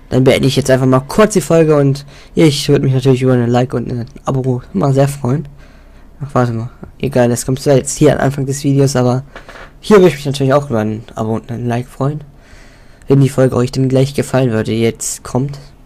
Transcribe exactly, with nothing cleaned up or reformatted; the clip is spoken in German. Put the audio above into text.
dann beende ich jetzt einfach mal kurz die Folge und ich würde mich natürlich über ein Like und ein Abo mal sehr freuen. Ach, warte mal. Egal, das kommt zwar jetzt hier am Anfang des Videos, aber hier würde ich mich natürlich auch über ein Abo und ein Like freuen. Wenn die Folge euch dann gleich gefallen würde, jetzt kommt.